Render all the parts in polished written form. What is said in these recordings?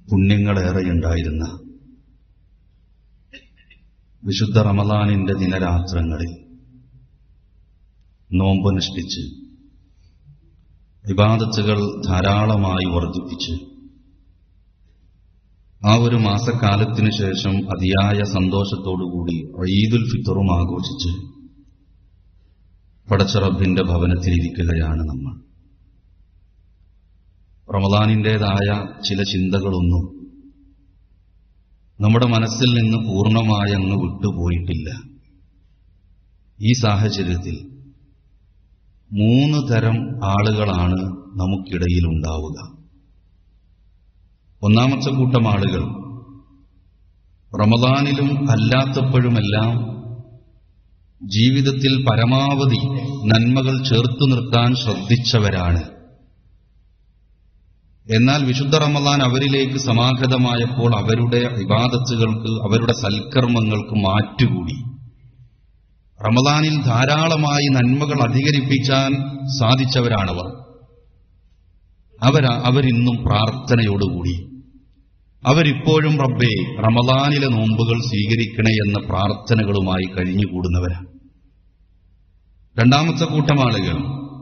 പുണ്യങ്ങളേറെയുണ്ടായിരുന്ന വിശുദ്ധ റമളാനിന്റെ ദിനരാത്രങ്ങളിൽ നോമ്പനുഷ്ഠിച്ച് ഇബാദത്തുകൾ ധാരാളമായി വർദ്ധിപ്പിച്ച് ആ ഒരു മാസക്കാലത്തിനു ശേഷം അതിയായ സന്തോഷത്തോടുകൂടി ഈദുൽ ഫിത്തറും ആഘോഷിച്ച് പടച്ച റബ്ബിന്റെ ഭവനത്തിലിരിക്കുകയാണ് നമ്മൾ. റമളാനിൻ്റെതായ ചില ചിന്തകളൊന്നും നമ്മുടെ മനസ്സിൽ നിന്ന് പൂർണ്ണമായി അങ്ങ് വിട്ടുപോയിട്ടില്ല. ഈ സാഹചര്യത്തിൽ 3 തരം ആളുകളാണ് നമുക്കിടയിൽ ഉണ്ടാവുക. ഒന്നാമത്തെ കൂട്ടം ആളുകൾ റമളാനിലും അല്ലാത്തപ്പോഴുമെല്ലാം ജീവിതത്തിൽ പരമാവധി നന്മകൾ ചേർത്തു നിർത്താൻ ശ്രദ്ധിച്ചവരാണ്. എന്നാൽ വിശുദ്ധ റമളാൻ അവരിലേക്ക് സമാഗതമായപ്പോൾ അവരുടെ ഇബാദത്തുകൾക്ക്, അവരുടെ സൽക്കർമ്മങ്ങൾക്ക് മാറ്റുകൂടി. റമളാനിൽ ധാരാളമായി നന്മകൾ അധികരിപ്പിക്കാൻ സാധിച്ചവരാണവർ. അവരിന്നും പ്രാർത്ഥനയോടുകൂടി, അവരിപ്പോഴും റബ്ബേ റമളാനിലെ നോമ്പുകൾ സ്വീകരിക്കണേ എന്ന പ്രാർത്ഥനകളുമായി കഴിഞ്ഞുകൂടുന്നവരാണ്. രണ്ടാമത്തെ കൂട്ടം ആളുകൾ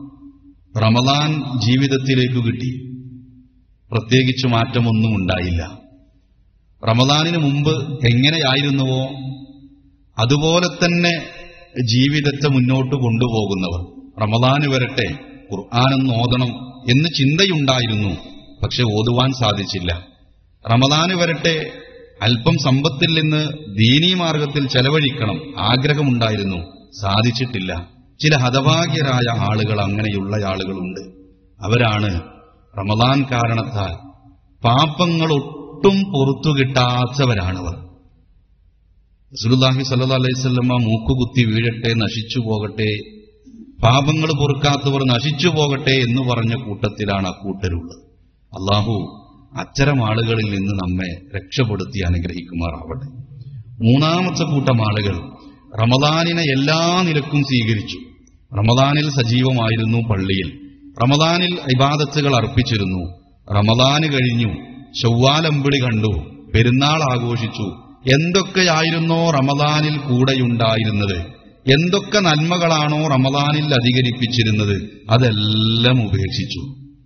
റമളാൻ ജീവിതത്തിലേക്ക് കിട്ടി, പ്രത്യേകിച്ച് മാറ്റമൊന്നും ഉണ്ടായില്ല. റമളാനിന് മുമ്പ് എങ്ങനെയായിരുന്നുവോ അതുപോലെ തന്നെ ജീവിതത്തെ മുന്നോട്ട് കൊണ്ടുപോകുന്നവർ. റമളാന് വരട്ടെ, ഖുർആനൊന്ന് ഓതണം എന്ന് ചിന്തയുണ്ടായിരുന്നു, പക്ഷെ ഓതുവാൻ സാധിച്ചില്ല. റമളാന് വരട്ടെ, അല്പം സമ്പത്തിൽ നിന്ന് ദീനീ മാർഗത്തിൽ ചെലവഴിക്കണം ആഗ്രഹമുണ്ടായിരുന്നു, സാധിച്ചിട്ടില്ല. ചില ഹതഭാഗ്യരായ ആളുകൾ, അങ്ങനെയുള്ള ആളുകളുണ്ട്. അവരാണ് റമളാൻ കാരണത്താൽ പാപങ്ങളൊട്ടും പുറത്തു കിട്ടാത്തവരാണവർ. റസൂലുള്ളാഹി സ്വല്ലല്ലാഹു അലൈഹി വസല്ലം മൂക്കുകുത്തി വീഴട്ടെ, നശിച്ചു പോകട്ടെ, പാപങ്ങൾ പൊറുക്കാത്തവർ നശിച്ചു പോകട്ടെ എന്ന് പറഞ്ഞ കൂട്ടത്തിലാണ് അക്കൂട്ടരുള്ളത്. അല്ലാഹു അത്തരം ആളുകളിൽ നിന്ന് നമ്മെ രക്ഷപ്പെടുത്തി അനുഗ്രഹിക്കുമാറാവട്ടെ. മൂന്നാമത്തെ കൂട്ടം ആളുകൾ റമളാനിനെ എല്ലാ നിലക്കും സ്വീകരിച്ചു. റമളാനിൽ സജീവമായിരുന്നു, പള്ളിയിൽ റമളാനിൽ ഇബാദത്തുകൾ അർപ്പിച്ചിരുന്നു. റമളാന് കഴിഞ്ഞു, ശവ്വാലമ്പിളി കണ്ടു, പെരുന്നാൾ ആഘോഷിച്ചു. എന്തൊക്കെയായിരുന്നോ റമളാനിൽ കൂടെയുണ്ടായിരുന്നത്, എന്തൊക്കെ നന്മകളാണോ റമളാനിൽ അധികരിപ്പിച്ചിരുന്നത്, അതെല്ലാം ഉപേക്ഷിച്ചു.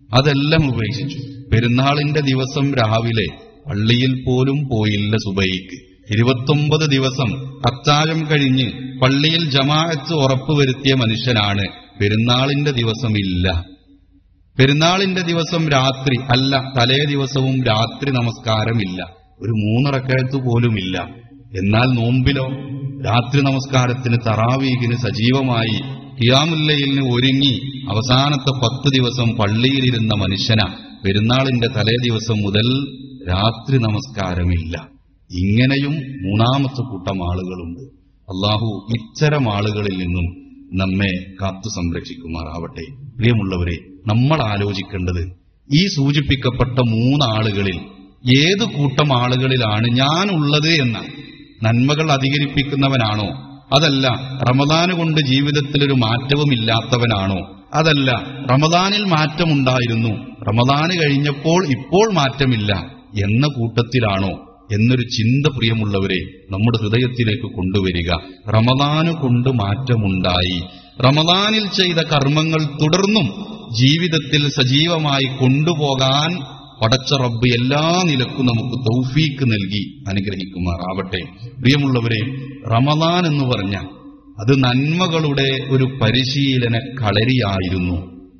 പെരുന്നാളിന്റെ ദിവസം രാവിലെ പള്ളിയിൽ പോലും പോയില്ല. സുബൈക്ക് 29 ദിവസം അത്താഴം കഴിഞ്ഞ് പള്ളിയിൽ ജമാഅത്ത് ഉറപ്പുവരുത്തിയ മനുഷ്യനാണ്. പെരുന്നാളിന്റെ ദിവസം ഇല്ല. പെരുന്നാളിന്റെ ദിവസം രാത്രി അല്ല, തലേ ദിവസവും രാത്രി നമസ്കാരമില്ല, ഒരു 3 റക്അത്ത് പോലുമില്ല. എന്നാൽ നോമ്പിലോ രാത്രി നമസ്കാരത്തിന്, തറാവീഹിന് സജീവമായി ഖിയാമുൽ ലൈലിന് ഒരുങ്ങി അവസാനത്തെ 10 ദിവസം പള്ളിയിലിരുന്ന മനുഷ്യന പെരുന്നാളിന്റെ തലേ ദിവസം മുതൽ രാത്രി നമസ്കാരമില്ല. ഇങ്ങനെയും മൂന്നാമത്തെ കൂട്ടം ആളുകളുണ്ട്. അല്ലാഹു ഇത്തരം ആളുകളിൽ നിന്നും നമ്മെ കാത്തു സംരക്ഷിക്കുമാറാവട്ടെ. പ്രിയമുള്ളവരെ, നമ്മൾ ആലോചിക്കേണ്ടത് ഈ സൂചിപ്പിക്കപ്പെട്ട 3 ആളുകളിൽ ഏത് കൂട്ടം ആളുകളിലാണ് ഞാനുള്ളത് എന്ന. നന്മകൾ അധികരിപ്പിക്കുന്നവനാണോ, അതല്ല റമളാന് കൊണ്ട് ജീവിതത്തിലൊരു മാറ്റവുമില്ലാത്തവനാണോ, അതല്ല റമളാനിൽ മാറ്റമുണ്ടായിരുന്നു, റമളാന് കഴിഞ്ഞപ്പോൾ ഇപ്പോൾ മാറ്റമില്ല എന്ന കൂട്ടത്തിലാണോ എന്നൊരു ചിന്ത പ്രിയമുള്ളവരെ നമ്മുടെ ഹൃദയത്തിലേക്ക് കൊണ്ടുവരിക. റമളാന് കൊണ്ട് മാറ്റമുണ്ടായി, റമളാനിൽ ചെയ്ത കർമ്മങ്ങൾ തുടർന്നും ജീവിതത്തിൽ സജീവമായി കൊണ്ടുപോകാൻ പടച്ച റബ്ബ് എല്ലാ നിലക്കും നമുക്ക് തൗഫീക്ക് നൽകി അനുഗ്രഹിക്കുമാറാവട്ടെ. പ്രിയമുള്ളവരെ, റമളാൻ എന്ന് പറഞ്ഞാൽ അത് നന്മകളുടെ ഒരു പരിശീലന കളരിയായിരുന്നു.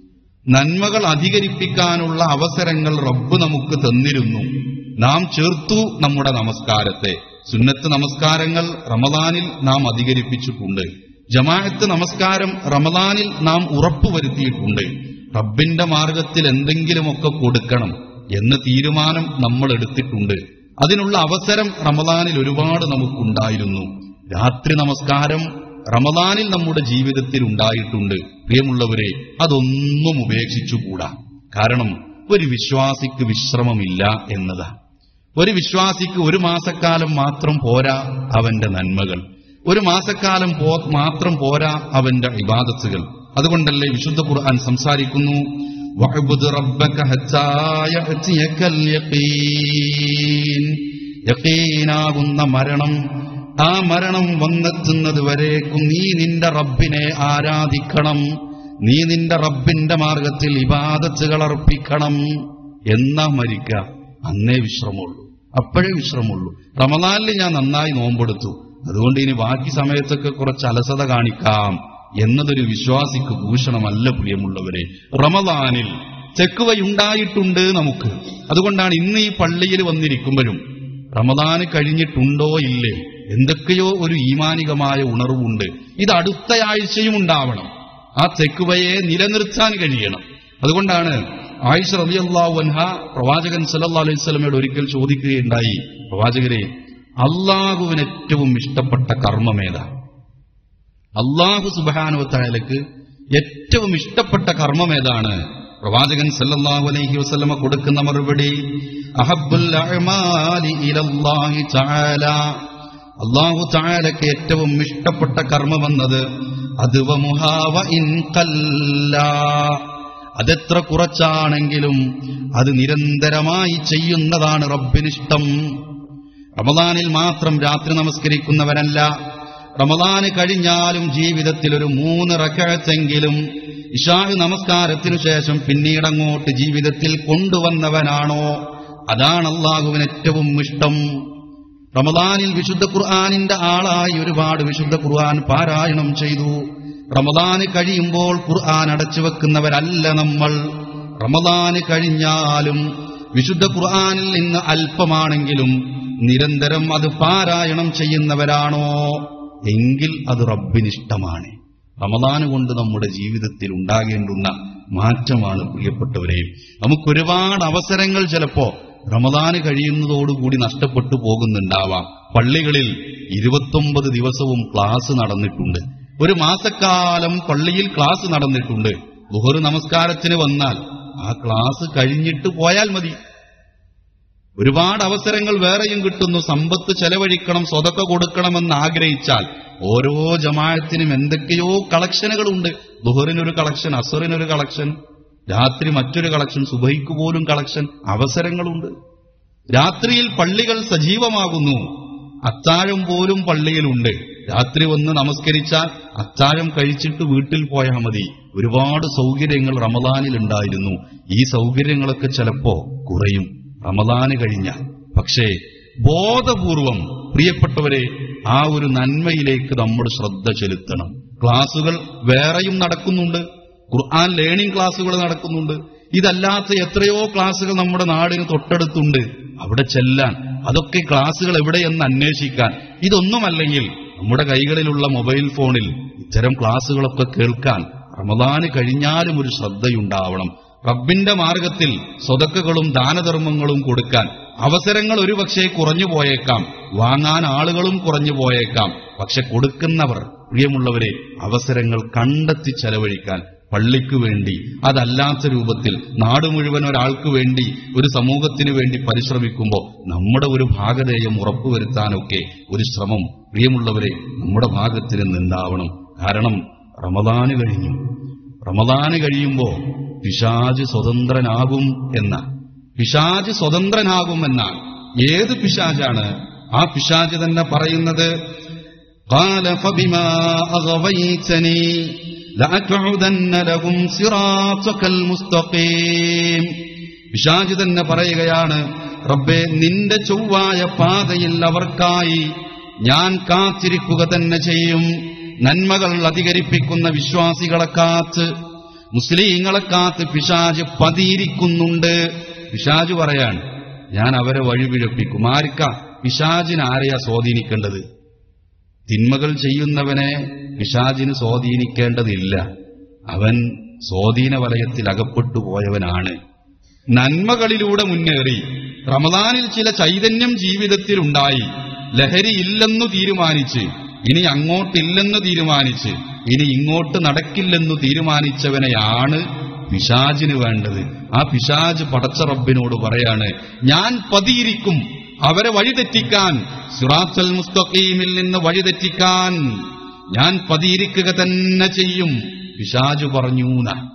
നന്മകൾ അധികരിപ്പിക്കാനുള്ള അവസരങ്ങൾ റബ്ബ് നമുക്ക് തന്നിരുന്നു. നാം ചേർത്തു നമ്മുടെ നമസ്കാരത്തെ. സുന്നത്ത് നമസ്കാരങ്ങൾ റമളാനിൽ നാം അധികരിപ്പിച്ചിട്ടുണ്ട്. ജമാഅത്ത് നമസ്കാരം റമളാനിൽ നാം ഉറപ്പുവരുത്തിയിട്ടുണ്ട്. റബ്ബിന്റെ മാർഗത്തിൽ എന്തെങ്കിലുമൊക്കെ കൊടുക്കണം എന്ന തീരുമാനം നമ്മൾ എടുത്തിട്ടുണ്ട്. അതിനുള്ള അവസരം റമളാനിൽ ഒരുപാട് നമുക്കുണ്ടായിരുന്നു. രാത്രി നമസ്കാരം റമളാനിൽ നമ്മുടെ ജീവിതത്തിൽ ഉണ്ടായിട്ടുണ്ട്. പ്രിയമുള്ളവരെ, അതൊന്നും ഉപേക്ഷിച്ചുകൂടാ. കാരണം ഒരു വിശ്വാസിക്ക് വിശ്രമമില്ല എന്നതാണ്. ഒരു വിശ്വാസിക്ക് ഒരു മാസക്കാലം മാത്രം പോരാ അവന്റെ നന്മകൾ, ഒരു മാസക്കാലം മാത്രം പോരാ അവന്റെ ഇബാദത്തുകൾ. അതുകൊണ്ടല്ലേ വിശുദ്ധ ഖുർആൻ സംസാരിക്കുന്നു, വഅബ്ദു റബ്ബക ഹത്താ യഅതിയകൽ യഖീൻ. യഖീനാകുന്ന മരണം, ആ മരണം വന്നെത്തുന്നത് വരേക്കും നീ നിന്റെ റബ്ബിനെ ആരാധിക്കണം, നീ നിന്റെ റബ്ബിന്റെ മാർഗത്തിൽ ഇബാദത്തുകൾ അർപ്പിക്കണം. എന്നാ മരിക്ക, അന്നേ വിശ്രമമുള്ളൂ, അപ്പോഴേ വിശ്രമമുള്ളൂ. റമദാനിൽ ഞാൻ നന്നായി നോമ്പെടുത്തു, അതുകൊണ്ട് ഇനി ബാക്കി സമയത്തൊക്കെ കുറച്ച് അലസത കാണിക്കാം എന്നതൊരു വിശ്വാസിക്ക് ഭൂഷണമല്ല പ്രിയമുള്ളവരെ. റമദാനിൽ തെക്കുവയുണ്ടായിട്ടുണ്ട് നമുക്ക്. അതുകൊണ്ടാണ് ഇന്ന് ഈ പള്ളിയിൽ വന്നിരിക്കുമ്പോഴും റമദാന് കഴിഞ്ഞിട്ടുണ്ടോ ഇല്ലേ, എന്തൊക്കെയോ ഒരു ഈമാനികമായ ഉണർവുണ്ട്. ഇത് അടുത്ത ആഴ്ചയും ഉണ്ടാവണം. ആ തെക്കുവയെ നിലനിർത്താൻ കഴിയണം. അതുകൊണ്ടാണ് ആയിഷ റളിയല്ലാഹു അൻഹ പ്രവാചകൻ സല്ലല്ലാഹു അലൈഹി വസല്ലമയോട് ഒരിക്കൽ ചോദിക്കുകയുണ്ടായി, പ്രവാചകരെ, അള്ളാഹുവിന് ഏറ്റവും ഇഷ്ടപ്പെട്ട കർമ്മമേതാ? അള്ളാഹു സുബ്ഹാനഹു വ തആലക്ക് ഏറ്റവും ഇഷ്ടപ്പെട്ട കർമ്മമേതാണ്? പ്രവാചകൻ സല്ലല്ലാഹു അലൈഹി വസല്ലമ കൊടുക്കുന്ന മറുപടി, അഹബ്ബുൽ അഅമാലി ഇലല്ലാഹി തആല, അല്ലാഹു തആലക്ക് ഏറ്റവും ഇഷ്ടപ്പെട്ട കർമ്മമെന്നത് അദ്വമുഹാ വ ഇൻ ഖല്ലാ, അതെത്ര കുറച്ചാണെങ്കിലും അത് നിരന്തരമായി ചെയ്യുന്നതാണ് റബ്ബിനിഷ്ടം. റമദാനിൽ മാത്രം രാത്രി നമസ്കരിക്കുന്നവനല്ല, റമദാന് കഴിഞ്ഞാലും ജീവിതത്തിൽ ഒരു 3 റക്അത്തെങ്കിലും ഇശാ നമസ്കാരത്തിനു ശേഷം പിന്നീടങ്ങോട്ട് ജീവിതത്തിൽ കൊണ്ടുവന്നവനാണോ, അതാണ് അല്ലാഹുവിന് ഏറ്റവും ഇഷ്ടം. റമദാനിൽ വിശുദ്ധ ഖുർആനിന്റെ ആളായി ഒരുപാട് വിശുദ്ധ ഖുർആൻ പാരായണം ചെയ്തു. റമദാന് കഴിയുമ്പോൾ ഖുർആൻ അടച്ചു വെക്കുന്നവരല്ല നമ്മൾ. റമദാന് കഴിഞ്ഞാലും വിശുദ്ധ ഖുർആനിൽ നിന്ന് അല്പമാണെങ്കിലും നിരന്തരം അത് പാരായണം ചെയ്യുന്നവരാണോ, എങ്കിൽ അത് റബ്ബിനിഷ്ടമാണ്. റമദാന് കൊണ്ട് നമ്മുടെ ജീവിതത്തിൽ ഉണ്ടാകേണ്ടുന്ന മാറ്റമാണ് പ്രിയപ്പെട്ടവരെ. നമുക്കൊരുപാട് അവസരങ്ങൾ ചിലപ്പോ റമദാന് കഴിയുന്നതോടുകൂടി നഷ്ടപ്പെട്ടു പോകുന്നുണ്ടാവാം. പള്ളികളിൽ 29 ദിവസവും ക്ലാസ് നടന്നിട്ടുണ്ട്. ഒരു മാസക്കാലം പള്ളിയിൽ ക്ലാസ് നടന്നിട്ടുണ്ട്. ളുഹർ നമസ്കാരത്തിന് വന്നാൽ ആ ക്ലാസ് കഴിഞ്ഞിട്ട് പോയാൽ മതി. ഒരുപാട് അവസരങ്ങൾ വേറെയും കിട്ടുന്നു. സമ്പത്ത് ചെലവഴിക്കണം, സ്വതക്ക കൊടുക്കണമെന്ന് ആഗ്രഹിച്ചാൽ ഓരോ ജമാഅത്തിനും എന്തൊക്കെയോ കളക്ഷനുകളുണ്ട്. ളുഹറിനൊരു കളക്ഷൻ, അസറിനൊരു കളക്ഷൻ, രാത്രി മറ്റൊരു കളക്ഷൻ, സുബഹിക്ക് പോലും കളക്ഷൻ. അവസരങ്ങളുണ്ട്. രാത്രിയിൽ പള്ളികൾ സജീവമാകുന്നു. അത്താഴം പോലും പള്ളിയിലുണ്ട്. രാത്രി വന്ന് നമസ്കരിച്ചാൽ അത്താഴം കഴിച്ചിട്ട് വീട്ടിൽ പോയാൽ മതി. ഒരുപാട് സൗകര്യങ്ങൾ റമദാനിൽ ഉണ്ടായിരുന്നു. ഈ സൗകര്യങ്ങളൊക്കെ ചിലപ്പോ കുറയും റമദാന് കഴിഞ്ഞാൽ. പക്ഷേ ബോധപൂർവം പ്രിയപ്പെട്ടവരെ ആ ഒരു നന്മയിലേക്ക് നമ്മൾ ശ്രദ്ധ ചെലുത്തണം. ക്ലാസുകൾ വേറെയും നടക്കുന്നുണ്ട്. ഖുർആൻ ലേണിംഗ് ക്ലാസുകൾ നടക്കുന്നുണ്ട്. ഇതല്ലാത്ത എത്രയോ ക്ലാസുകൾ നമ്മുടെ നാടിന് തൊട്ടടുത്തുണ്ട്. അവിടെ ചെല്ലാൻ, അതൊക്കെ ക്ലാസുകൾ എവിടെയെന്ന് അന്വേഷിക്കാൻ. ഇതൊന്നുമല്ലെങ്കിൽ നമ്മുടെ കൈകളിലുള്ള മൊബൈൽ ഫോണിൽ ഇത്തരം ക്ലാസുകളൊക്കെ കേൾക്കാൻ റമദാന് കഴിഞ്ഞാലും ഒരു ശ്രദ്ധയുണ്ടാവണം. റബ്ബിന്റെ മാർഗത്തിൽ സ്വതക്കകളും ദാനധർമ്മങ്ങളും കൊടുക്കാൻ അവസരങ്ങൾ ഒരുപക്ഷെ കുറഞ്ഞു പോയേക്കാം, വാങ്ങാൻ ആളുകളും കുറഞ്ഞു പോയേക്കാം. പക്ഷെ കൊടുക്കുന്നവർ, പ്രിയമുള്ളവരെ, അവസരങ്ങൾ കണ്ടെത്തി ചെലവഴിക്കാൻ, പള്ളിക്കു വേണ്ടി, അതല്ലാത്ത രൂപത്തിൽ നാട് മുഴുവൻ ഒരാൾക്ക് വേണ്ടി, ഒരു സമൂഹത്തിനു വേണ്ടി പരിശ്രമിക്കുമ്പോൾ നമ്മുടെ ഒരു ഭാഗധേയം ഉറപ്പുവരുത്താനൊക്കെ ഒരു ശ്രമം, പ്രിയമുള്ളവരെ, നമ്മുടെ ഭാഗത്തിൽ നിന്നുണ്ടാവണം. കാരണം റമദാന് കഴിഞ്ഞു. റമദാന് കഴിയുമ്പോൾ പിശാച് സ്വതന്ത്രനാകും എന്നാണ്. ഏത് പിശാചാണ്? ആ പിശാച് തന്നെ പറയുന്നത്, ഖാല ഫബിമാ അഗ്വൈതനി ലഅഖഉദന്ന ലഹും സിറാത്തകൽ മുസ്തഖീം. പിശാച് തന്നെ പറയുകയാണ്, റബ്ബേ, നിന്റെ ചൊവ്വായ പാതയിൽ അവർക്കായി ഞാൻ കാത്തിരിക്കുക തന്നെ ചെയ്യും. നന്മകൾ അധികരിപ്പിക്കുന്ന വിശ്വാസികളെ കാത്ത്, മുസ്ലിങ്ങളെ കാത്ത് പിശാച് പതിയിരിക്കുന്നുണ്ട്. പിശാച് പറയാൻ, ഞാൻ അവരെ വഴിപിഴപ്പിക്കും. ആർക്കാ? പിശാചിന് ആരെയാ സ്വാധീനിക്കേണ്ടത്? തിന്മകൾ ചെയ്യുന്നവനെ പിശാചിന് സ്വാധീനിക്കേണ്ടതില്ല. അവൻ സ്വാധീന വലയത്തിൽ അകപ്പെട്ടു പോയവനാണ്. നന്മകളിലൂടെ മുന്നേറി റമദാനിൽ ചില ചൈതന്യം ജീവിതത്തിൽ ഉണ്ടായി, ലഹരി ഇല്ലെന്നു തീരുമാനിച്ച്, ഇനി അങ്ങോട്ടില്ലെന്ന് തീരുമാനിച്ച്, ഇനി ഇങ്ങോട്ട് നടക്കില്ലെന്നു തീരുമാനിച്ചവനെയാണ് പിശാചിന് വേണ്ടത്. ആ പിശാച് പടച്ച റബ്ബിനോട് പറയാണ്, ഞാൻ പതിയിരിക്കും അവരെ വഴിതെറ്റിക്കാൻ, സിറാത്തൽ മുസ്തഖീമിൽ നിന്ന് വഴിതെറ്റിക്കാൻ ഞാൻ പതിയിരിക്കുക തന്നെ ചെയ്യും. പിശാച് പറഞ്ഞൂന.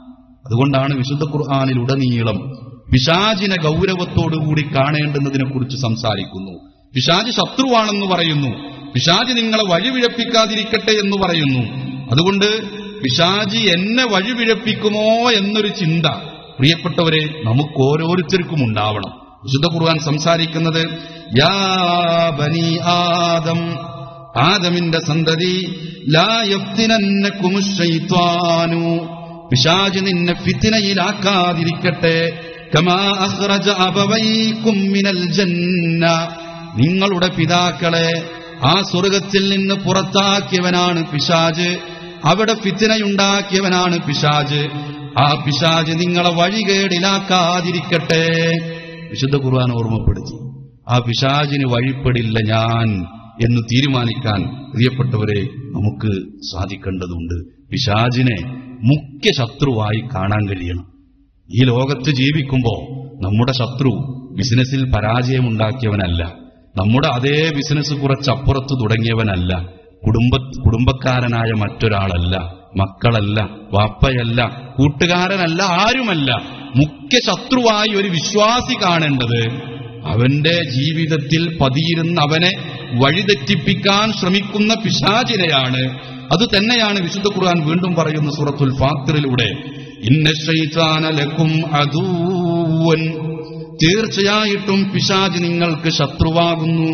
അതുകൊണ്ടാണ് വിശുദ്ധ ഖുർആനിലുടനീളം പിശാചിനെ ഗൗരവത്തോടുകൂടി കാണേണ്ടുന്നതിനെ കുറിച്ച് സംസാരിക്കുന്നു. പിശാച് ശത്രുവാണെന്ന് പറയുന്നു, പിശാച് നിങ്ങളെ വഴിപിഴപ്പിക്കാതിരിക്കട്ടെ എന്ന് പറയുന്നു. അതുകൊണ്ട് പിശാചി എന്നെ വഴിപിഴപ്പിക്കുമോ എന്നൊരു ചിന്ത പ്രിയപ്പെട്ടവരെ നമുക്ക് ഓരോരുത്തർക്കും ഉണ്ടാവണം. വിശുദ്ധ ഖുർആൻ സംസാരിക്കുന്നത് യാ ബനി ആദം, ആദമിന്റെ സന്തതി, ലാ യഫ്തിനന്നകുമുശ് ശൈത്വാനു, പിശാച് നിന്നെ ഫിത്നയിലാക്കാതിരിക്കട്ടെ, കമാ അഖ്റജ അബവൈകും മിനൽ ജന്ന, നിങ്ങളുടെ പിതാക്കളെ ആ സ്വർഗത്തിൽ നിന്ന് പുറത്താക്കിയവനാണ് പിശാച്, അവിടെ ഫിത്നയുണ്ടാക്കിയവനാണ് പിശാച്, ആ പിശാച് നിങ്ങളെ വഴികേടിലാക്കാതിരിക്കട്ടെ. വിശുദ്ധ ഖുർആൻ ഓർമ്മപ്പെടുത്തി. ആ പിശാചിന് വഴിപ്പെടില്ല ഞാൻ എന്ന് തീരുമാനിക്കാൻ പ്രിയപ്പെട്ടവരെ നമുക്ക് സാധിക്കേണ്ടതുണ്ട്. പിശാചിനെ മുഖ്യ ശത്രുവായി കാണാൻ കഴിയണം. ഈ ലോകത്ത് ജീവിക്കുമ്പോൾ നമ്മുടെ ശത്രു ബിസിനസ്സിൽ പരാജയമുണ്ടാക്കിയവനല്ല, നമ്മുടെ അതേ ബിസിനസ് കുറച്ചപ്പുറത്ത് തുടങ്ങിയവനല്ല, കുടുംബക്കാരനായ മറ്റൊരാളല്ല, മക്കളല്ല, വാപ്പയല്ല, കൂട്ടുകാരനല്ല, ആരുമല്ല. മുഖ്യ ശത്രുവായി ഒരു വിശ്വാസി കാണേണ്ടത് അവന്റെ ജീവിതത്തിൽ പതിയിരുന്ന് അവനെ വഴിതെറ്റിപ്പിക്കാൻ ശ്രമിക്കുന്ന പിശാചിനെയാണ്. അതുതന്നെയാണ് വിശുദ്ധ ഖുർആൻ വീണ്ടും പറയുന്ന സൂറത്തുൽ ഫാത്തിറിലൂടെ, ഇന്ന ശൈത്താന ലക്കും അദൂവൻ, തീർച്ചയായിട്ടും പിശാച് നിങ്ങൾക്ക് ശത്രുവാകുന്നു,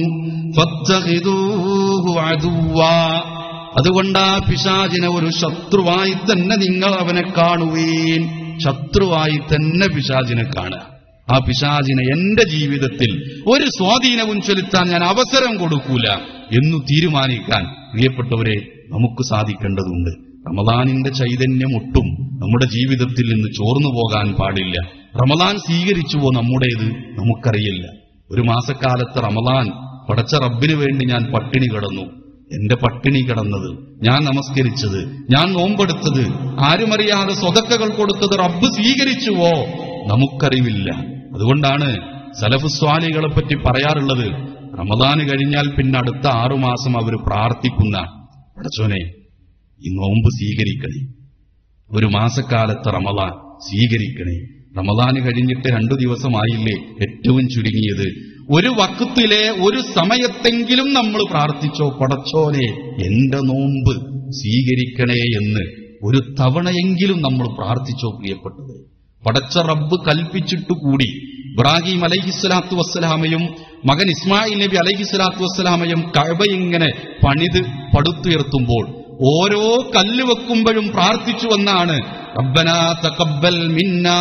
ഫത്തഖിദൂഹു അദുവ്വാ, അതുകൊണ്ട് ആ പിശാചിനെ ഒരു ശത്രുവായി തന്നെ നിങ്ങൾ അവനെ കാണുവീൻ. ശത്രുവായി തന്നെ പിശാചിനെ കാണുക. ആ പിശാചിനെ എന്റെ ജീവിതത്തിൽ ഒരു സ്വാധീനവും ചെലുത്താൻ ഞാൻ അവസരം കൊടുക്കൂല എന്നു തീരുമാനിക്കാൻ പ്രിയപ്പെട്ടവരെ നമുക്ക് സാധിക്കേണ്ടതുണ്ട്. റമദാനിന്റെ ചൈതന്യം ഒട്ടും നമ്മുടെ ജീവിതത്തിൽ നിന്ന് ചോർന്നു പോകാൻ പാടില്ല. റമദാൻ സ്വീകരിച്ചുവോ നമ്മുടേത് നമുക്കറിയില്ല. ഒരു മാസക്കാലത്ത് റമദാൻ പടച്ച റബ്ബിന് വേണ്ടി ഞാൻ പട്ടിണി കിടന്നു. എന്റെ പട്ടിണി കിടന്നത്, ഞാൻ നമസ്കരിച്ചത്, ഞാൻ നോമ്പെടുത്തത്, ആരുമറിയാതെ സ്വതക്കകൾ കൊടുത്തത് റബ്ബ് സ്വീകരിച്ചുവോ നമുക്കറിവില്ല. അതുകൊണ്ടാണ് സലഫ് സ്വാലികളെ പറ്റി പറയാറുള്ളത്, റമദാന് കഴിഞ്ഞാൽ പിന്നെ അടുത്ത 6 മാസം അവർ പ്രാർത്ഥിക്കുന്ന, പടച്ചോനെ ഈ നോമ്പ് സ്വീകരിക്കണേ, ഒരു മാസക്കാലത്ത് റമദാൻ സ്വീകരിക്കണേ. റമദാന് കഴിഞ്ഞിട്ട് 2 ദിവസമായില്ലേ ഏറ്റവും ചുരുങ്ങിയത്, ഒരു വക്തിലെ ഒരു സമയത്തെങ്കിലും നമ്മൾ പ്രാർത്ഥിച്ചോ, പടച്ചോനെ എന്റെ നോമ്പ് സ്വീകരിക്കണേ എന്ന് ഒരു തവണയെങ്കിലും നമ്മൾ പ്രാർത്ഥിച്ചോ പ്രിയപ്പെട്ടത്. പടച്ച റബ്ബ് കൽപ്പിച്ചിട്ടുകൂടി ഇബ്രാഹിം അലൈഹിസ്സലാത്തു വസ്സലാമയും മകൻ ഇസ്മായിൽ നബി അലൈഹിസ്സലാത്തു വസ്സലാമയും കഅബ ഇങ്ങനെ പടുത്തുയർത്തുമ്പോൾ ഓരോ കല്ല് വെക്കുമ്പോഴും പ്രാർത്ഥിച്ചു വന്നാണ് റബ്ബനാ തഖബ്ബൽ മിന്നാ.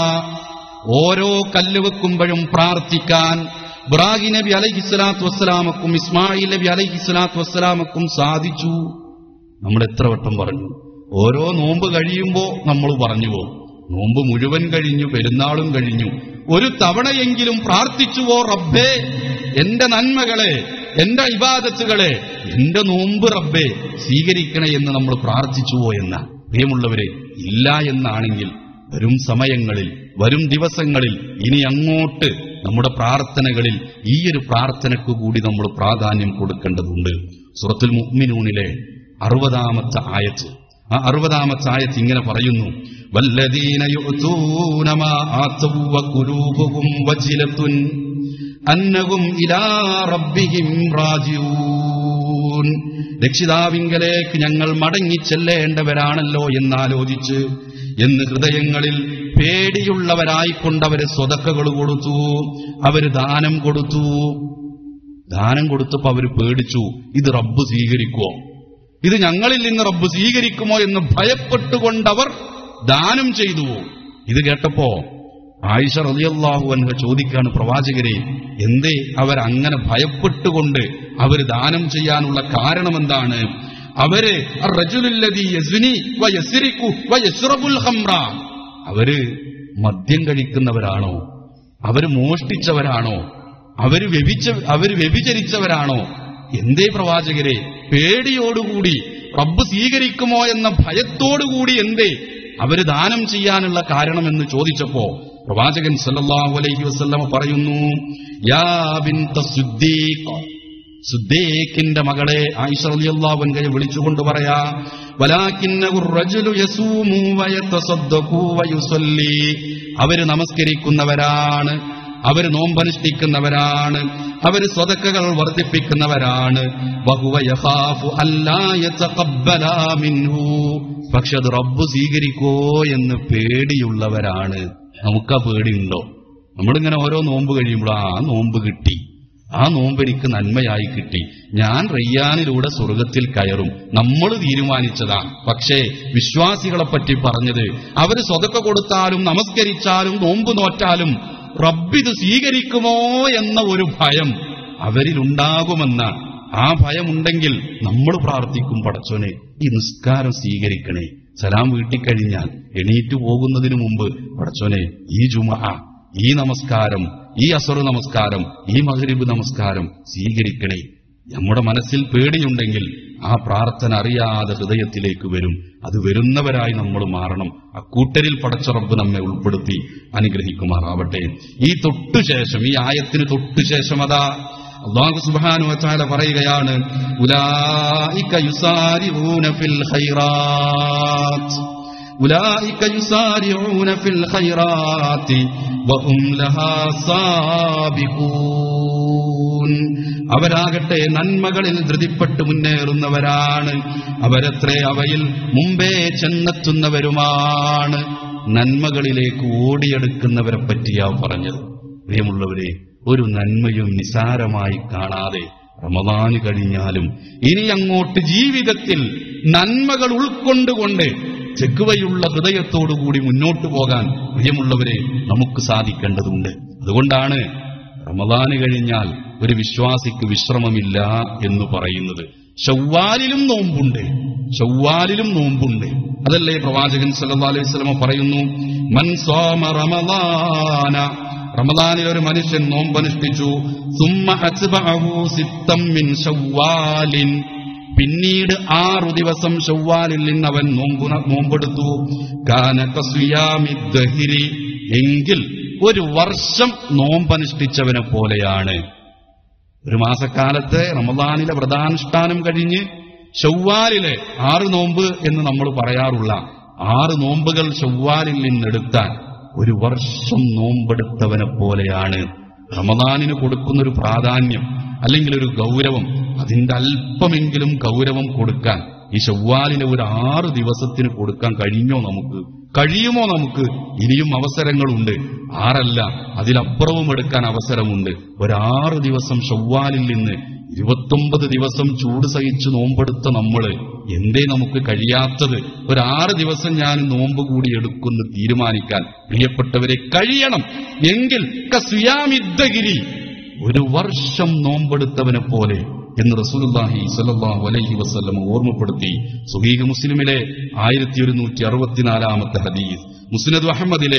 ഓരോ കല്ല് വെക്കുമ്പോഴും പ്രാർത്ഥിക്കാൻ ഇബ്രാഹിം നബി അലൈഹിസ്സലാത്തു വസ്സലാമക്കും ഇസ്മായിൽ നബി അലൈഹിസ്സലാത്തു വസ്സലാമക്കും സാധിച്ചു. നമ്മൾ എത്ര വട്ടം പറഞ്ഞു? ഓരോ നോമ്പ് കഴിയുമ്പോ നമ്മൾ പറഞ്ഞുവോ, നോമ്പ് മുഴുവൻ കഴിഞ്ഞു, പെരുന്നാളും കഴിഞ്ഞു, ഒരു തവണയെങ്കിലും പ്രാർത്ഥിച്ചുവോ, റബ്ബേ എന്റെ നന്മകളെ, എന്റെ ഇബാദത്തുകളെ, എന്റെ നോമ്പ് റബ്ബേ സ്വീകരിക്കണേ എന്ന് നമ്മൾ പ്രാർത്ഥിച്ചുവോ എന്ന? പ്രിയമുള്ളവരെ, ഇല്ല എന്നാണെങ്കിൽ വരും സമയങ്ങളിൽ, വരും ദിവസങ്ങളിൽ ഇനി അങ്ങോട്ട് നമ്മുടെ പ്രാർത്ഥനകളിൽ ഈ ഒരു പ്രാർത്ഥനയ്ക്ക് കൂടി നമ്മൾ പ്രാധാന്യം കൊടുക്കേണ്ടതുണ്ട്. സൂറത്തുൽ മുഅ്മിനൂനിലെ 60-ാമത്തെ ആയത്ത്, ആ 60-ാമത്തെ ആയത്ത് ഇങ്ങനെ പറയുന്നു, വല്ലദീന യുഅ്തൂന മാ ആതവ വഖുലൂബുഹും വജിലത്തുൻ അന്നഹും ഇലാ റബ്ബിഹിം റാജിഊൻ. രക്ഷിതാവിങ്കലേക്ക് ഞങ്ങൾ മടങ്ങിച്ചെല്ലേണ്ടവരാണല്ലോ എന്നാലോചിച്ച്, എന്ന് ഹൃദയങ്ങളിൽ പേടിയുള്ളവരായിക്കൊണ്ടവര് സ്വതക്കകൾ കൊടുത്തു, അവര് ദാനം കൊടുത്തു. ദാനം കൊടുത്തപ്പോ അവര് പേടിച്ചു, ഇത് റബ്ബ് സ്വീകരിക്കുമോ, ഇത് ഞങ്ങളിൽ നിന്ന് റബ്ബ് സ്വീകരിക്കുമോ എന്ന് ഭയപ്പെട്ടുകൊണ്ടവർ ദാനം ചെയ്തു. ഇത് കേട്ടപ്പോ ആയിഷ റളിയല്ലാഹു അൻഹ ചോദിക്കാണ്, പ്രവാചകരെ എന്തേ അവരങ്ങനെ ഭയപ്പെട്ടുകൊണ്ട് അവര് ദാനം ചെയ്യാനുള്ള കാരണമെന്താണ്? അവര് അർറജുലുല്ലദീ യസ്നി വയസ്രിഖു വയശ്റബുൽ ഖംറ, അവര് മദ്യം കഴിക്കുന്നവരാണോ, അവര് മോഷ്ടിച്ചവരാണോ, അവര് വ്യഭിചരിച്ചവരാണോ? എന്തേ പ്രവാചകരെ പേടിയോടുകൂടി റബ്ബ് സ്വീകരിക്കുമോ എന്ന ഭയത്തോടുകൂടി എന്തേ അവര് ദാനം ചെയ്യാനുള്ള കാരണമെന്ന് ചോദിച്ചപ്പോ പ്രവാചകൻ സല്ലല്ലാഹു അലൈഹി വസല്ലം പറയുന്നു, യാ ബിൻത സിദ്ദീഖ്, സുദ്ദീഖിന്റെ മകളെ ആയിഷ റളിയല്ലാഹു അൻഹയെ വിളിച്ചുകൊണ്ട് പറയാ, വലാകിന്നഹു റജുലു യസൂമു വയതസദ്ദഖു വയുസല്ലി. അവര് നമസ്കരിക്കുന്നവരാണ്, അവര് നോമ്പനുഷ്ഠിക്കുന്നവരാണ്, അവര് സ്വതക്കകൾ വർദ്ധിപ്പിക്കുന്നവരാണ്. വഹുവ യഖാഫു അല്ലാ യതഖബ്ബല മിൻഹു. പക്ഷെ അത് റബ്ബ് സ്വീകരിക്കോ എന്ന് പേടിയുള്ളവരാണ്. നമുക്കാ പേടിയുണ്ടോ? നമ്മളിങ്ങനെ ഓരോ നോമ്പ് കഴിയുമ്പോൾ ആ നോമ്പ് കിട്ടി, ആ നോമ്പ് എനിക്ക് നന്മയായി കിട്ടി, ഞാൻ റയ്യാനിലൂടെ സ്വർഗത്തിൽ കയറും, നമ്മൾ തീരുമാനിച്ചതാ. പക്ഷേ വിശ്വാസികളെ പറ്റി പറഞ്ഞത് അവര് സ്വതക്ക കൊടുത്താലും നമസ്കരിച്ചാലും നോമ്പ് നോറ്റാലും റബ്ബിത് സ്വീകരിക്കുമോ എന്ന ഒരു ഭയം അവരിലുണ്ടാകുമെന്നാണ്. ആ ഭയമുണ്ടെങ്കിൽ നമ്മൾ പ്രാർത്ഥിക്കും, പടച്ചോനെ ഈ നിസ്കാരം സ്വീകരിക്കണേ. സലാം വീട്ടിക്കഴിഞ്ഞാൽ എണീറ്റു പോകുന്നതിനു മുമ്പ് പടച്ചോനെ ഈ ജുമുഅ, ഈ നമസ്കാരം, ഈ അസർ നമസ്കാരം, ഈ മഗ്രിബ് നമസ്കാരം സ്വീകരിക്കണേ. നമ്മുടെ മനസ്സിൽ പേടിയുണ്ടെങ്കിൽ ആ പ്രാർത്ഥന അറിയാതെ ഹൃദയത്തിലേക്ക് വരും. അത് വരുന്നവരായി നമ്മൾ മാറണം. അക്കൂട്ടരിൽ പടച്ച റബ്ബ് നമ്മെ ഉൾപ്പെടുത്തി അനുഗ്രഹിക്കുമാറാവട്ടെ. ഈ തൊട്ടുശേഷം, ഈ ആയത്തിന് തൊട്ടുശേഷം അതാ അല്ലാഹു സുബ്ഹാനഹു വ തആല പറയുകയാണ്, ഉലൈക യുസാരിഊന ഫിൽ ഖൈറാത്ത്, ഉലൈക യുസാരിഊന ഫിൽ ഖൈറാത്തി വഹും ലഹാ സാബിഖൂൻ. അവരാകട്ടെ നന്മകളിൽ ധൃതിപ്പെട്ട് മുന്നേറുന്നവരാണ്, അവരത്രേ അവയിൽ മുമ്പേ ചെന്നെത്തുന്നവരുമാണ്. നന്മകളിലേക്ക് ഓടിയെടുക്കുന്നവരെ പറ്റിയാ പറഞ്ഞത്. പ്രിയമുള്ളവരെ, ഒരു നന്മയും നിസാരമായി കാണാതെ റമദാൻ കഴിഞ്ഞാലും ഇനി അങ്ങോട്ട് ജീവിതത്തിൽ നന്മകൾ ഉൾക്കൊണ്ടുകൊണ്ട് ചെക്കുവയുള്ള ഹൃദയത്തോടുകൂടി മുന്നോട്ടു പോകാൻ പ്രിയമുള്ളവരെ നമുക്ക് സാധിക്കേണ്ടതുണ്ട്. അതുകൊണ്ടാണ് റമദാൻ കഴിഞ്ഞാൽ ഒരു വിശ്വാസിക്ക് വിശ്രമമില്ല എന്ന് പറയുന്നത്. ശവ്വാലിലും നോമ്പുണ്ട്, ശവ്വാലിലും നോമ്പുണ്ട്. അതല്ലേ പ്രവാചകൻ സല്ലല്ലാഹു അലൈഹി വസല്ലം പറയുന്നു, മൻ സാമ റമദാന, റമദാനിൽ ഒരു മനുഷ്യൻ നോമ്പനുഷ്ഠിച്ചു, സുമ്മ അത്ബഅഹു സിത്തം മിൻ ശവ്വാലിൻ, പിന്നീട് 6 ദിവസം ശവ്വാലിൽ നിന്ന് അവൻ നോമ്പെടുത്തു, കാന കസിയാമി ദഹരി, എങ്കിൽ ഒരു വർഷം നോമ്പനുഷ്ഠിച്ചവനെ പോലെയാണ്. ഒരു മാസക്കാലത്തെ റമദാനിലെ വ്രതാനുഷ്ഠാനം കഴിഞ്ഞ് ശവ്വാലിലെ 6 നോമ്പ് എന്ന് നമ്മൾ പറയാറുള്ള 6 നോമ്പുകൾ ശവ്വാലിൽ നിന്നെടുത്താൽ ഒരു വർഷം നോമ്പെടുത്തവനെ പോലെയാണ്. റമദാനിന് കൊടുക്കുന്നൊരു പ്രാധാന്യം അല്ലെങ്കിൽ ഒരു ഗൗരവം, അതിന്റെ അല്പമെങ്കിലും ഗൗരവം കൊടുക്കാൻ ഈ ശവ്വാലിലെ ഒരു 6 ദിവസത്തിന് കൊടുക്കാൻ കഴിയുമോ നമുക്ക്? ഇനിയും അവസരങ്ങളുണ്ട്. 6 അല്ല, അതിലപ്പുറവും എടുക്കാൻ അവസരമുണ്ട്. ഒരു 6 ദിവസം ശവ്വാലിൽ നിന്ന് 29 ദിവസം ചൂട് സഹിച്ച് നോമ്പെടുത്ത നമ്മള് എന്തേ നമുക്ക് കഴിയാത്തത്? ഒരു 6 ദിവസം ഞാൻ നോമ്പ് കൂടി എടുക്കുന്നു തീരുമാനിക്കാൻ പ്രിയപ്പെട്ടവരെ കഴിയണം. എങ്കിൽ കസിയാമിദ്ദഗിരി, ഒരു വർഷം നോമ്പെടുത്തവനെ പോലെ എന്ന് റസൂലുള്ളാഹി സ്വല്ലല്ലാഹു അലൈഹി വസല്ലം ഓർമ്മപ്പെടുത്തി. സ്വഹീഹ് മുസ്ലിമിലെ 1164 ഹദീസ്, മുസ്നദ് അഹ്മദിലെ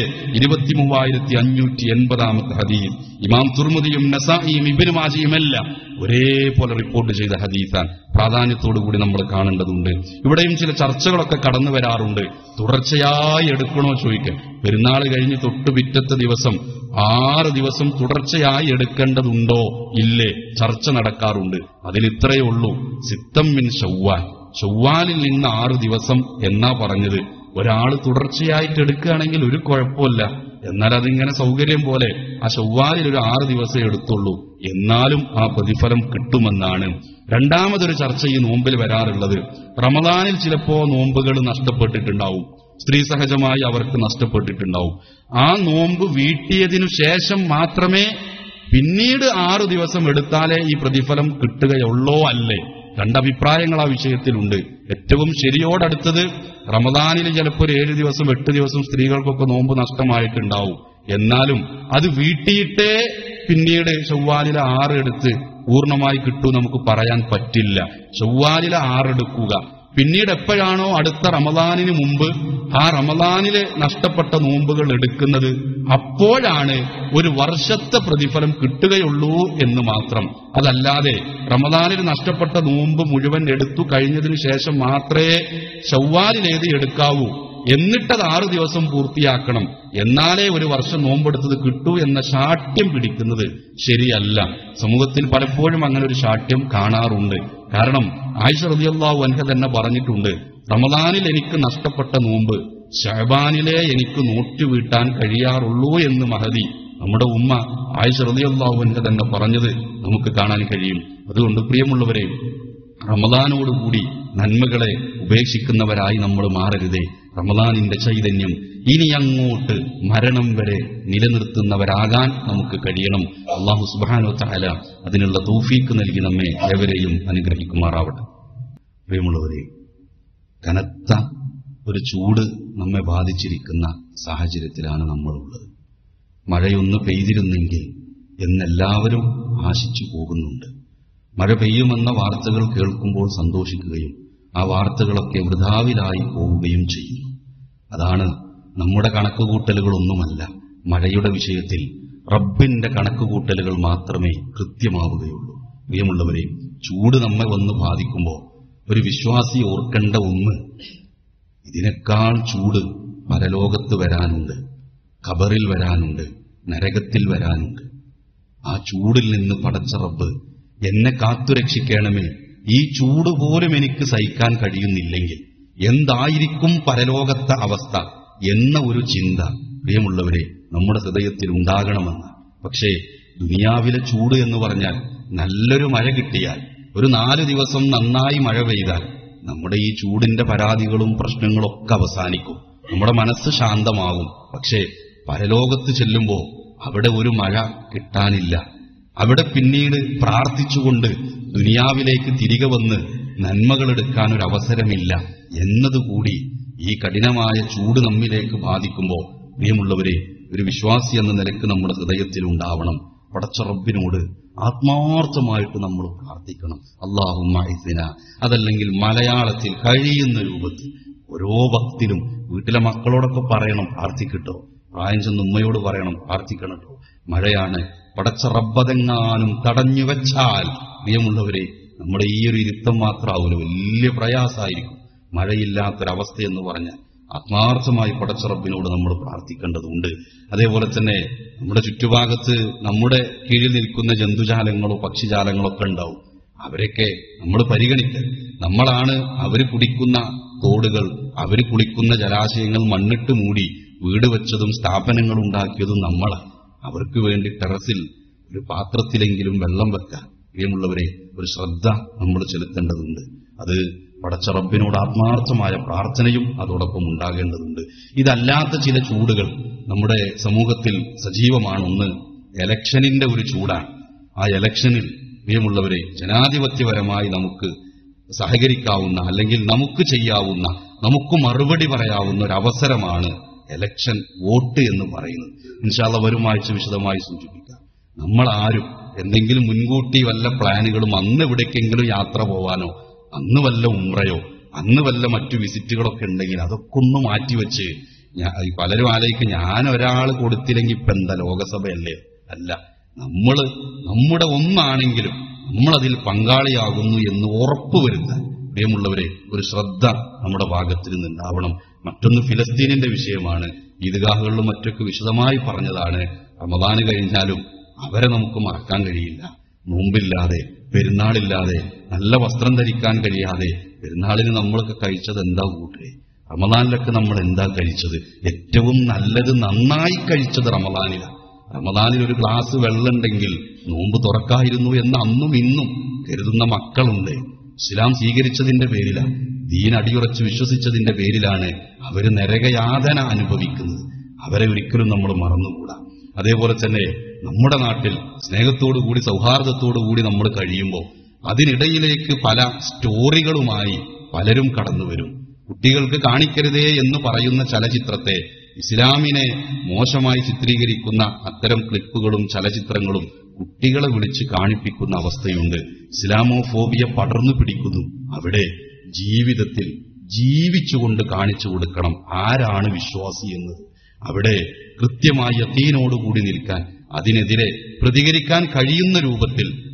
23580 ഹദീസ്, ഇമാം തുർമുദിയും നസായിയും ഇബ്നു മാജയുമെല്ലാം ഒരേപോലെ റിപ്പോർട്ട് ചെയ്ത ഹദീസാണ്. പ്രാധാന്യത്തോടുകൂടി നമ്മൾ കാണേണ്ടതുണ്ട്. ഇവിടെയും ചില ചർച്ചകളൊക്കെ കടന്നു വരാറുണ്ട്. തുടർച്ചയായി എടുക്കണോ ചോദിക്കാൻ. പെരുന്നാൾ കഴിഞ്ഞ് തൊട്ട് പിറ്റത്തെ ദിവസം 6 ദിവസം തുടർച്ചയായി എടുക്കേണ്ടതുണ്ടോ ഇല്ലേ ചർച്ച നടക്കാറുണ്ട്. അതിലിത്രയേ ഉള്ളൂ, സിത്തം മിൻ ശവ്വാൽ, ശവ്വാലിൽ നിന്ന് 6 ദിവസം എന്നാ പറഞ്ഞത്. ഒരാൾ തുടർച്ചയായിട്ട് എടുക്കുകയാണെങ്കിൽ ഒരു കുഴപ്പമില്ല, എന്നാൽ അതിങ്ങനെ സൗകര്യം പോലെ ആ ശവ്വാലിൽ ഒരു 6 ദിവസം എടുത്തുള്ളൂ, എന്നാലും ആ പ്രതിഫലം കിട്ടുമെന്നാണ്. രണ്ടാമതൊരു ചർച്ച ഈ നോമ്പിൽ വരാറുള്ളത്, റമദാനിൽ ചിലപ്പോ നോമ്പുകൾ നഷ്ടപ്പെട്ടിട്ടുണ്ടാവും, സ്ത്രീ സഹജമായി അവർക്ക് നഷ്ടപ്പെട്ടിട്ടുണ്ടാവും. ആ നോമ്പ് വീട്ടിയതിനു ശേഷം മാത്രമേ പിന്നീട് 6 ദിവസം എടുത്താലേ ഈ പ്രതിഫലം കിട്ടുകയുള്ളോ അല്ലേ? രണ്ടഭിപ്രായങ്ങൾ ആ വിഷയത്തിലുണ്ട്. ഏറ്റവും ശരിയോടടുത്തത് റമദാനിൽ ചിലപ്പോൾ 7 ദിവസം 8 ദിവസം സ്ത്രീകൾക്കൊക്കെ നോമ്പ് നഷ്ടമായിട്ടുണ്ടാവും. എന്നാലും അത് വീട്ടിയിട്ടേ പിന്നീട് ശവ്വാലിലെ 6 എടുത്ത് പൂർണ്ണമായി കിട്ടൂ നമുക്ക് പറയാൻ പറ്റില്ല. ശവ്വാലിലെ 6 എടുക്കുക, പിന്നീട് എപ്പോഴാണോ അടുത്ത റമദാനിന് മുമ്പ് ആ റമദാനിലെ നഷ്ടപ്പെട്ട നോമ്പുകൾ എടുക്കുന്നത്, അപ്പോഴാണ് ഒരു വർഷത്തെ പ്രതിഫലം കിട്ടുകയുള്ളൂ എന്ന് മാത്രം. അതല്ലാതെ റമദാനിൽ നഷ്ടപ്പെട്ട നോമ്പ് മുഴുവൻ എടുത്തു കഴിഞ്ഞതിന് ശേഷം മാത്രമേ ശവ്വാലിലേത് എടുക്കാവൂ എന്നിട്ടത് 6 ദിവസം പൂർത്തിയാക്കണം, എന്നാലേ ഒരു വർഷം നോമ്പെടുത്തത് കിട്ടൂ എന്ന ശാഠ്യം പിടിക്കുന്നത് ശരിയല്ല. സമൂഹത്തിൽ പലപ്പോഴും അങ്ങനെ ഒരു ശാഠ്യം കാണാറുണ്ട്. കാരണം ആയിഷ റളിയല്ലാഹു അൻഹ തന്നെ പറഞ്ഞിട്ടുണ്ട്, റമദാനിൽ എനിക്ക് നഷ്ടപ്പെട്ട നോമ്പ് ശഅബാനിലെ എനിക്ക് നോറ്റുവീട്ടാൻ കഴിയാറുള്ളൂ എന്ന് മഹദി നമ്മുടെ ഉമ്മ ആയിഷ റളിയല്ലാഹു അൻഹ തന്നെ പറഞ്ഞത് നമുക്ക് കാണാൻ കഴിയും. അതുകൊണ്ട് പ്രിയമുള്ളവരെ, റമദാനോടുകൂടി നന്മകളെ ഉപേക്ഷിക്കുന്നവരായി നമ്മൾ മാറരുതേ. റമദാനിന്റെ ചൈതന്യം ഇനി അങ്ങോട്ട് മരണം വരെ നിലനിർത്തുന്നവരാകാൻ നമുക്ക് കഴിയണം. അല്ലാഹു സുബ്ഹാനഹു വ തആല അതിനുള്ള തൗഫീഖ് നൽകി നമ്മെ ഏവരെയും അനുഗ്രഹിക്കുമാറാവട്ടെ. പ്രിയമുള്ളവരെ, കനത്ത ഒരു ചൂട് നമ്മെ ബാധിച്ചിരിക്കുന്ന സാഹചര്യത്തിലാണ് നമ്മളുള്ളത്. മഴയൊന്ന് പെയ്തിരുന്നെങ്കിൽ എന്നെല്ലാവരും ആശിച്ചു പോകുന്നുണ്ട്. മഴ പെയ്യുമെന്ന വാർത്തകൾ കേൾക്കുമ്പോൾ സന്തോഷിക്കുകയും ആ വാർത്തകളൊക്കെ വൃഥാവിലായി പോവുകയും ചെയ്യുന്നു. അതാണ് നമ്മുടെ കണക്കുകൂട്ടലുകളൊന്നുമല്ല. മഴയുടെ വിഷയത്തിൽ റബ്ബിന്റെ കണക്കുകൂട്ടലുകൾ മാത്രമേ കൃത്യമാവുകയുള്ളൂ. പ്രിയമുള്ളവരെ, ചൂട് നമ്മെ വന്ന് ബാധിക്കുമ്പോൾ ഒരു വിശ്വാസി ഓർക്കേണ്ട ഒന്ന്, ഇതിനേക്കാൾ ചൂട് പരലോകത്ത് വരാനുണ്ട്, ഖബറിൽ വരാനുണ്ട്, നരകത്തിൽ വരാനുണ്ട്. ആ ചൂടിൽ നിന്ന് പടച്ച റബ്ബ് എന്നെ കാത്തുരക്ഷിക്കണമേ, ഈ ചൂട് പോലും എനിക്ക് സഹിക്കാൻ കഴിയുന്നില്ലെങ്കിൽ എന്തായിരിക്കും പരലോകത്തെ അവസ്ഥ എന്ന ഒരു ചിന്ത പ്രിയമുള്ളവരെ നമ്മുടെ ഹൃദയത്തിൽ ഉണ്ടാകണമെന്ന്. പക്ഷേ ദുനിയാവിലെ ചൂട് എന്ന് പറഞ്ഞാൽ നല്ലൊരു മഴ കിട്ടിയാൽ, ഒരു 4 ദിവസം നന്നായി മഴ പെയ്താൽ നമ്മുടെ ഈ ചൂടിന്റെ പരാതികളും പ്രശ്നങ്ങളൊക്കെ അവസാനിക്കും, നമ്മുടെ മനസ്സ് ശാന്തമാകും. പക്ഷേ പരലോകത്ത് ചെല്ലുമ്പോൾ അവിടെ ഒരു മഴ കിട്ടാനില്ല. അവിടെ പിന്നീട് പ്രാർത്ഥിച്ചുകൊണ്ട് ദുനിയാവിലേക്ക് തിരികെ വന്ന് നന്മകളെടുക്കാൻ ഒരു അവസരമില്ല എന്നതുകൂടി ഈ കഠിനമായ ചൂട് നമ്മിലേക്ക് ബാധിക്കുമ്പോൾ പ്രിയമുള്ളവരെ, ഒരു വിശ്വാസി എന്ന നിലക്ക് നമ്മുടെ ഹൃദയത്തിൽ ഉണ്ടാവണം. പടച്ച റബ്ബിനോട് ആത്മാർത്ഥമായിട്ട് നമ്മൾ പ്രാർത്ഥിക്കണം. അല്ലാഹുമ്മ ഇസ്ന, അതല്ലെങ്കിൽ മലയാളത്തിൽ കഴിയുന്ന രൂപത്തിൽ ഓരോ ഭക്തിലും വീട്ടിലെ മക്കളോടൊക്കെ പറയണം, പ്രാർത്ഥിക്കട്ടോ. പ്രായം ചെന്ന് ഉമ്മയോട് പറയണം, പ്രാർത്ഥിക്കണട്ടോ. മഴയാണ്, പടച്ച റബ്ബതെങ്ങാനും തടഞ്ഞു വെച്ചാൽ പ്രിയമുള്ളവരെ നമ്മുടെ ഈ ഒരു ഇരുത്തം മാത്രമാവില്ല, വലിയ പ്രയാസമായിരിക്കും. മഴയില്ലാത്തൊരവസ്ഥയെന്ന് പറഞ്ഞാൽ ആത്മാർത്ഥമായി പടച്ച റബ്ബിനോട് നമ്മൾ പ്രാർത്ഥിക്കേണ്ടതുണ്ട്. അതേപോലെ തന്നെ നമ്മുടെ ചുറ്റുഭാഗത്ത് നമ്മുടെ കീഴിൽ നിൽക്കുന്ന ജന്തുജാലങ്ങളോ പക്ഷിജാലങ്ങളോ ഒക്കെ ഉണ്ടാവും. അവരൊക്കെ നമ്മൾ പരിഗണിക്കുക. നമ്മളാണ് അവർ കുടിക്കുന്ന തോടുകൾ, അവർ കുളിക്കുന്ന ജലാശയങ്ങൾ മണ്ണിട്ട് മൂടി വീട് വെച്ചതും സ്ഥാപനങ്ങൾ ഉണ്ടാക്കിയതും നമ്മളാണ്. അവർക്ക് വേണ്ടി ടെറസിൽ ഒരു പാത്രത്തിലെങ്കിലും വെള്ളം വെക്കാൻ പ്രിയമുള്ളവരെ ഒരു ശ്രദ്ധ നമ്മൾ ചെലുത്തേണ്ടതുണ്ട്. അത് പടച്ച റബ്ബിനോട് ആത്മാർത്ഥമായ പ്രാർത്ഥനയും അതോടൊപ്പം ഉണ്ടാകേണ്ടതുണ്ട്. ഇതല്ലാത്ത ചില ചൂടുകൾ നമ്മുടെ സമൂഹത്തിൽ സജീവമാണ്. ഒന്ന് എലക്ഷനിന്റെ ഒരു ചൂടാണ്. ആ എലക്ഷനിൽ പ്രിയമുള്ളവരെ ജനാധിപത്യപരമായി നമുക്ക് സഹകരിക്കാവുന്ന, അല്ലെങ്കിൽ നമുക്ക് ചെയ്യാവുന്ന, നമുക്ക് മറുപടി പറയാവുന്ന ഒരു അവസരമാണ് എലക്ഷൻ വോട്ട് എന്ന് പറയുന്നത്. ഇൻഷാ അല്ലാഹ് വരും ആഴ്ച വിശദമായി സൂചിപ്പിക്കാം. നമ്മളാരും എന്തെങ്കിലും മുൻകൂട്ടി വല്ല പ്ലാനുകളും, അന്ന് എവിടേക്കെങ്കിലും യാത്ര പോവാനോ, അന്ന് വല്ല ഉംറയോ, അന്ന് വല്ല മറ്റു വിസിറ്റുകളൊക്കെ ഉണ്ടെങ്കിൽ അതൊക്കെ ഒന്ന് മാറ്റിവെച്ച് പലരും ആലോചിക്കും, ഞാൻ ഒരാൾ കൊടുത്തില്ലെങ്കിൽ ഇപ്പൊ എന്താ ലോകസഭയല്ലേ? അല്ല, നമ്മുടെ ഒന്നാണെങ്കിലും നമ്മളതിൽ പങ്കാളിയാകുന്നു എന്ന് ഉറപ്പുവരുത്താൻ പ്രിയമുള്ളവരെ ഒരു ശ്രദ്ധ നമ്മുടെ ഭാഗത്തിൽ നിന്നുണ്ടാവണം. മറ്റൊന്ന് ഫിലസ്തീനിന്റെ വിഷയമാണ്. ഈദ്ഗാഹുകളിലും മറ്റൊക്കെ വിശദമായി പറഞ്ഞതാണ്. റമദാന് കഴിഞ്ഞാലും അവരെ നമുക്ക് മറക്കാൻ കഴിയില്ല. നോമ്പില്ലാതെ, പെരുന്നാളില്ലാതെ, നല്ല വസ്ത്രം ധരിക്കാൻ കഴിയാതെ പെരുന്നാളിന് നമ്മളൊക്കെ കഴിച്ചത് എന്താ കൂട്ടരെ? റമദാനിലൊക്കെ നമ്മൾ എന്താ കഴിച്ചത്? ഏറ്റവും നല്ലത് നന്നായി കഴിച്ചത് റമദാനിലാണ്. റമദാനിൽ ഒരു ഗ്ലാസ് വെള്ളമുണ്ടെങ്കിൽ നോമ്പ് തുറക്കായിരുന്നു എന്ന് അന്നും ഇന്നും കരുതുന്ന മക്കളുണ്ട്. ഇസ്ലാം സ്വീകരിച്ചതിന്റെ പേരിലാണ്, ദീൻ അടിയുറച്ച് വിശ്വസിച്ചതിന്റെ പേരിലാണ് അവർ നരകയാതന അനുഭവിക്കുന്നത്. അവരെ ഒരിക്കലും നമ്മൾ മറന്നുകൂടാ. അതേപോലെ തന്നെ നമ്മുടെ നാട്ടിൽ സ്നേഹത്തോടുകൂടി സൗഹാർദ്ദത്തോടുകൂടി നമ്മൾ കഴിയുമ്പോൾ അതിനിടയിലേക്ക് പല സ്റ്റോറികളുമായി പലരും കടന്നുവരും. കുട്ടികൾക്ക് കാണിക്കരുതേ എന്ന് പറയുന്ന ചലച്ചിത്രത്തെ, ഇസ്ലാമിനെ മോശമായി ചിത്രീകരിക്കുന്ന അത്തരം ക്ലിപ്പുകളും ചലച്ചിത്രങ്ങളും കുട്ടികളെ വിളിച്ച് കാണിപ്പിക്കുന്ന അവസ്ഥയുണ്ട്. ഇസ്ലാമോഫോബിയ പടർന്നു പിടിക്കുന്നു. അവിടെ ജീവിതത്തിൽ ജീവിച്ചുകൊണ്ട് കാണിച്ചു കൊടുക്കണം ആരാണ് വിശ്വാസി എന്നത്. അവിടെ കൃത്യമായി യഖീനോടുകൂടി നിൽക്കാൻ, അതിനെതിരെ പ്രതികരിക്കാൻ കഴിയുന്ന രൂപത്തിൽ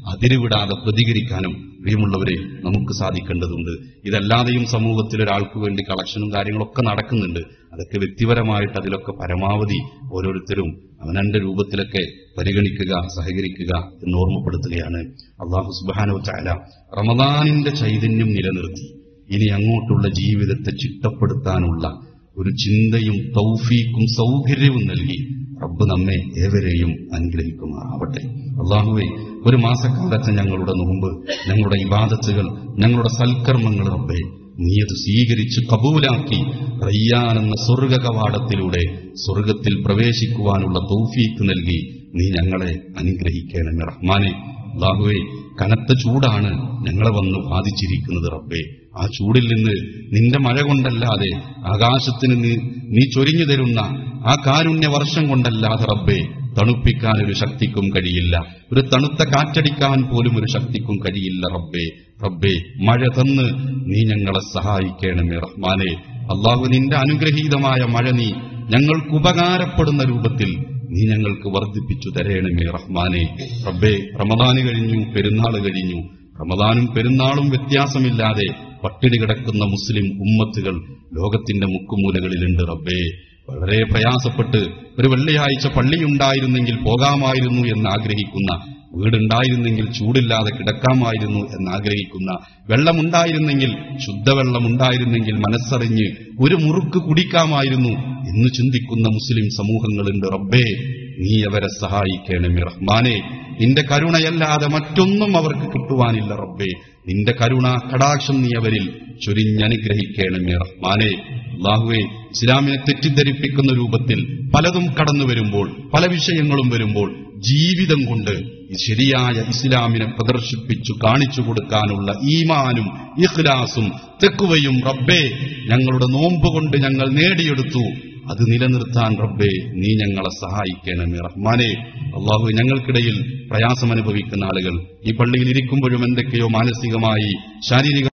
അതിരുവിടാതെ പ്രതികരിക്കാനും പ്രിയമുള്ളവരെ നമുക്ക് സാധിക്കേണ്ടതുണ്ട്. ഇതല്ലാതെയും സമൂഹത്തിൽ ഒരാൾക്ക് വേണ്ടി കളക്ഷനും കാര്യങ്ങളൊക്കെ നടക്കുന്നുണ്ട്. അതൊക്കെ വ്യക്തിപരമായിട്ട് അതിലൊക്കെ പരമാവധി ഓരോരുത്തരും അവനന്റെ രൂപത്തിലൊക്കെ പരിഗണിക്കുക, സഹകരിക്കുക എന്ന് ഓർമ്മപ്പെടുത്തുകയാണ്. അല്ലാഹു സുബ്ഹാനഹു വ തആല റമദാനിന്റെ ചൈതന്യം നിലനിർത്തി ഇനി അങ്ങോട്ടുള്ള ജീവിതത്തെ ചിട്ടപ്പെടുത്താനുള്ള ഒരു ചിന്തയും തൗഫീക്കും സൗകര്യവും നൽകി റബ്ബ് നമ്മെ ഏവരെയും അനുഗ്രഹിക്കുമാറാവട്ടെ. അല്ലാഹുവേ, ഒരു മാസക്കാലത്തെ ഞങ്ങളുടെ നോമ്പ്, ഞങ്ങളുടെ ഇബാദത്തുകൾ, ഞങ്ങളുടെ സൽക്കർമ്മങ്ങൾ റബ്ബേ നീ അത് സ്വീകരിച്ച് കബൂലാക്കി റയ്യാൻ എന്ന സ്വർഗ കവാടത്തിലൂടെ സ്വർഗത്തിൽ പ്രവേശിക്കുവാനുള്ള തൗഫീക്ക് നൽകി നീ ഞങ്ങളെ അനുഗ്രഹിക്കണമേ റഹ്മാനെ. അല്ലാഹുവേ, കനത്ത ചൂടാണ് ഞങ്ങളെ വന്ന് ബാധിച്ചിരിക്കുന്നത് റബ്ബേ. ആ ചൂടിൽ നിന്ന് നിന്റെ മഴ കൊണ്ടല്ലാതെ, ആകാശത്തിന് നീ ചൊരിഞ്ഞു തരുന്ന ആ കാരുണ്യ വർഷം കൊണ്ടല്ലാതെ റബ്ബേ തണുപ്പിക്കാൻ ഒരു ശക്തിക്കും കഴിയില്ല. ഒരു തണുത്ത കാറ്റടിക്കാൻ പോലും ഒരു ശക്തിക്കും കഴിയില്ല റബ്ബേ. റബ്ബേ, മഴ തന്ന് നീ ഞങ്ങളെ സഹായിക്കണമേ റഹ്മാനെ. അല്ലാഹു, നിന്റെ അനുഗ്രഹീതമായ മഴ നീ ഞങ്ങൾക്ക് ഉപകാരപ്പെടുന്ന രൂപത്തിൽ നീ ഞങ്ങൾക്ക് വർദ്ധിപ്പിച്ചു തരേണമേ റഹ്മാനെ. റബ്ബേ, റമദാന് കഴിഞ്ഞു, പെരുന്നാൾ കഴിഞ്ഞു. റമദാനും പെരുന്നാളും വ്യത്യാസമില്ലാതെ പട്ടിണി കിടക്കുന്ന മുസ്ലിം ഉമ്മത്തുകൾ ലോകത്തിന്റെ മുക്കുമൂലകളിലുണ്ട് റബ്ബേ. വളരെ പ്രയാസപ്പെട്ട് ഒരു വെള്ളിയാഴ്ച പള്ളിയുണ്ടായിരുന്നെങ്കിൽ പോകാമായിരുന്നു എന്നാഗ്രഹിക്കുന്ന, വീടുണ്ടായിരുന്നെങ്കിൽ ചൂടില്ലാതെ കിടക്കാമായിരുന്നു എന്നാഗ്രഹിക്കുന്ന, വെള്ളമുണ്ടായിരുന്നെങ്കിൽ, ശുദ്ധവെള്ളമുണ്ടായിരുന്നെങ്കിൽ മനസ്സറിഞ്ഞ് ഒരു മുറുക്ക് കുടിക്കാമായിരുന്നു എന്ന് ചിന്തിക്കുന്ന മുസ്ലിം സമൂഹങ്ങളുണ്ട് റബ്ബേ. നീ അവരെ സഹായിക്കണമേ റഹ്മാനെ. നിന്റെ കരുണയല്ലാതെ മറ്റൊന്നും അവർക്ക് കിട്ടുവാനില്ല റബ്ബേ. നിന്റെ കരുണ കടാക്ഷം നീ അവരിൽ ചൊരിഞ്ഞനുഗ്രഹിക്കണമേ റഹ്മാനെ. അല്ലാഹുവേ, ഇസ്ലാമിനെ തെറ്റിദ്ധരിപ്പിക്കുന്ന രൂപത്തിൽ പലതും കടന്നു വരുമ്പോൾ, പല വിഷയങ്ങളും വരുമ്പോൾ ജീവിതം കൊണ്ട് ശരിയായ ഇസ്ലാമിനെ പ്രദർശിപ്പിച്ചു കാണിച്ചു കൊടുക്കാനുള്ള ഈമാനും ഇഖ്ലാസും തെക്കുവയും റബ്ബേ ഞങ്ങളുടെ നോമ്പ് കൊണ്ട് ഞങ്ങൾ നേടിയെടുത്തു. അത് നിലനിർത്താൻ റബ്ബേ നീ ഞങ്ങളെ സഹായിക്കണമേ റഹ്മാനെ. അല്ലാഹു, ഞങ്ങൾക്കിടയിൽ പ്രയാസമനുഭവിക്കുന്ന ആളുകൾ ഈ പള്ളിയിൽ ഇരിക്കുമ്പോഴും എന്തൊക്കെയോ മാനസികമായി, ശാരീരിക